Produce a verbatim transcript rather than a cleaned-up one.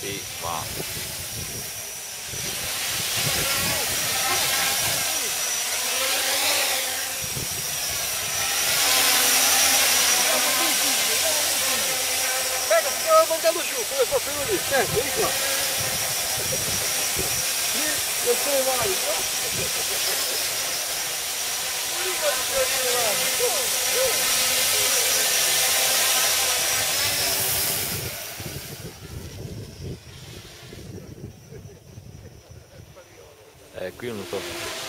Sì, ma... Pega, fica mandando giù, come fa quello lì. Eh, vieni qua. Non se ne vai, no? Eh, qui non so.